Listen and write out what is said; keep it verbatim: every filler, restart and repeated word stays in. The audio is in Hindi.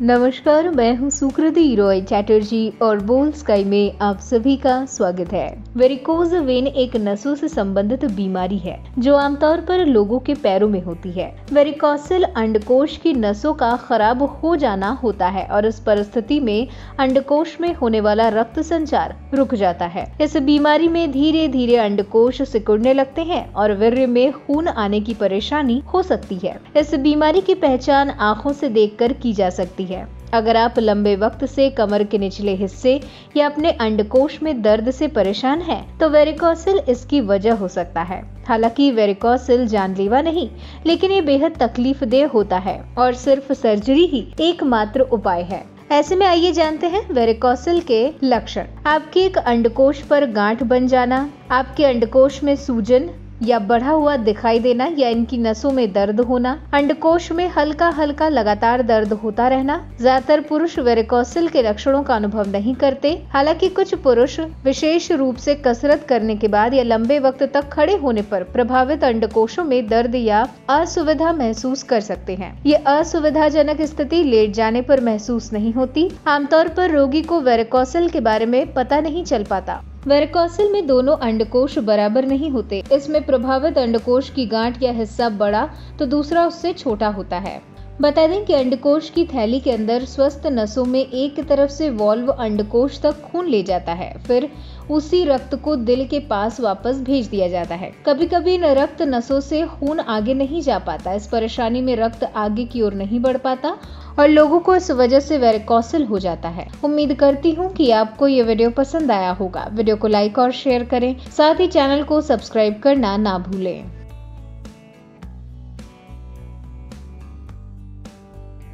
नमस्कार, मैं हूं सुकृति रॉय चैटर्जी और बोल स्काई में आप सभी का स्वागत है। वेरिकोज वेन एक नसों से संबंधित बीमारी है जो आमतौर पर लोगों के पैरों में होती है। वेरिकोसिल अंडकोश की नसों का खराब हो जाना होता है और इस परिस्थिति में अंडकोश में होने वाला रक्त संचार रुक जाता है। इस बीमारी में धीरे धीरे अंडकोश सिकुड़ने लगते हैं और वीर्य में खून आने की परेशानी हो सकती है। इस बीमारी की पहचान आंखों से देखकर की जा सकती है। अगर आप लंबे वक्त से कमर के निचले हिस्से या अपने अंडकोश में दर्द से परेशान हैं, तो वेरिकोसिल इसकी वजह हो सकता है। हालांकि वेरिकोसिल जानलेवा नहीं, लेकिन ये बेहद तकलीफदेह होता है और सिर्फ सर्जरी ही एकमात्र उपाय है। ऐसे में आइए जानते हैं वेरिकोसिल के लक्षण। आपके एक अंडकोश पर गांठ बन जाना, आपके अंडकोश में सूजन या बढ़ा हुआ दिखाई देना या इनकी नसों में दर्द होना, अंडकोश में हल्का हल्का लगातार दर्द होता रहना। ज्यादातर पुरुष वेरिकोसिल के लक्षणों का अनुभव नहीं करते, हालांकि कुछ पुरुष विशेष रूप से कसरत करने के बाद या लंबे वक्त तक खड़े होने पर प्रभावित अंडकोशों में दर्द या असुविधा महसूस कर सकते हैं। ये असुविधाजनक स्थिति लेट जाने पर महसूस नहीं होती। आमतौर पर रोगी को वेरिकोसिल के बारे में पता नहीं चल पाता। वेरिकोसिल में दोनों अंडकोश बराबर नहीं होते। इसमें प्रभावित अंडकोश की गांठ या हिस्सा बड़ा तो दूसरा उससे छोटा होता है। बता दें कि अंडकोश की थैली के अंदर स्वस्थ नसों में एक तरफ से वॉल्व अंडकोश तक खून ले जाता है, फिर उसी रक्त को दिल के पास वापस भेज दिया जाता है। कभी कभी इन रक्त नसों से खून आगे नहीं जा पाता। इस परेशानी में रक्त आगे की ओर नहीं बढ़ पाता और लोगों को इस वजह से वेरिकोसिल हो जाता है। उम्मीद करती हूँ कि आपको ये वीडियो पसंद आया होगा। वीडियो को लाइक और शेयर करें, साथ ही चैनल को सब्सक्राइब करना ना भूलें।